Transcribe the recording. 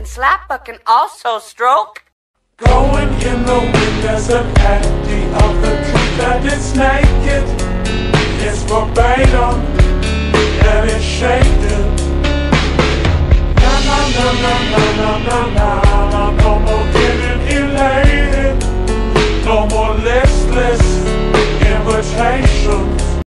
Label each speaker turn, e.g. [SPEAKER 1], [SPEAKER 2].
[SPEAKER 1] can slap but can also stroke.
[SPEAKER 2] Going in the wind as a patty of the truth that is naked. It's verbatim.